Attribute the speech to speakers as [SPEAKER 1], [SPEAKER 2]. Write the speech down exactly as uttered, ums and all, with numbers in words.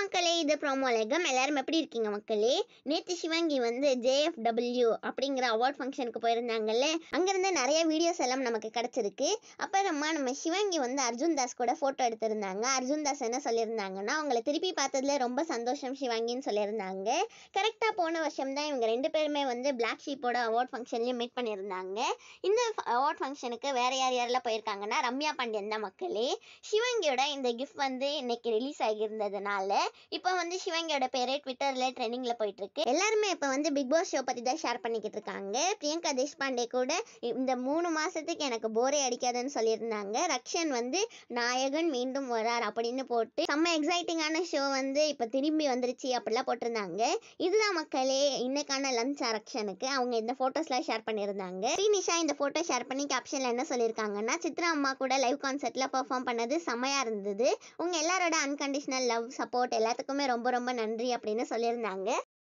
[SPEAKER 1] மக்களே, இது ப்ரோமோலகம். எல்லாரும் எப்படி இருக்கீங்க மக்களே? நேத்து சிவங்கி வந்து ஜே எஃப் டபிள்யூ அப்படிங்கிற அவார்ட் ஃபங்க்ஷனுக்கு போயிருந்தாங்கல்ல, அங்கிருந்து நிறைய வீடியோஸ் எல்லாம் நமக்கு கிடைச்சிருக்கு. அப்புறமா நம்ம சிவங்கி வந்து அர்ஜுன் தாஸ் கூட போட்டோ எடுத்திருந்தாங்க. அர்ஜுன் தாஸ் என்ன சொல்லியிருந்தாங்கன்னா, அவங்களை திருப்பி பார்த்ததுல ரொம்ப சந்தோஷம் சிவங்கின்னு சொல்லியிருந்தாங்க. கரெக்டாக போன வருஷம் தான் இவங்க ரெண்டு பேருமே வந்து பிளாக் ஷீப்போட அவார்ட் ஃபங்க்ஷன்லையும் மீட் பண்ணியிருந்தாங்க. இந்த அவார்ட் ஃபங்க்ஷனுக்கு வேற யார் யாரெல்லாம் போயிருக்காங்கன்னா, ரம்யா பாண்டியன் தான் மக்களே. சிவங்கியோட இந்த கிஃப்ட் வந்து இன்னைக்கு ரிலீஸ் ஆகியிருந்ததுனால இப்போ வந்து சிவங்கியோட பேரே ட்விட்டர்ல ட்ரெண்டிங்ல போயிட்டு இருக்கு. எல்லாருமே இப்போ வந்து பிக் பாஸ் ஷோ பத்தி தான் ஷேர் பண்ணிக்கிட்டு இருக்காங்க. பிரியங்கா தேஷ்பாண்டே கூட இந்த மூணு மாசத்துக்கு எனக்கு போரே அடிக்காதுன்னு சொல்லியிருந்தாங்க. ரக்ஷன் வந்து நாயகன் மீண்டும் வரார் அப்படின்னு போட்டு செம்ம எக்ஸைட்டிங்கான ஷோ வந்து இப்போ திரும்பி வந்துருச்சு அப்படிலாம் போட்டிருந்தாங்க. இதுதான் மக்களே இன்னைக்கான லஞ்ச் ரக்ஷனுக்கு அவங்க இந்த போட்டோஸ்லாம் ஷேர் பண்ணியிருந்தாங்க. ஸ்ரீனிஷா இந்த போட்டோ ஷேர் பண்ணி கேப்ஷன்ல என்ன சொல்லியிருக்காங்கன்னா, சித்ரா அம்மா கூட லைவ் கான்சர்ட்ல பெர்ஃபார்ம் பண்ணது செம்மையா இருந்தது. உங்க எல்லாரோட அன்கண்டிஷனல் லவ் சப்போர்ட் எல்லாத்துக்குமே ரொம்ப ரொம்ப நன்றி அப்படின்னு சொல்லியிருந்தாங்க.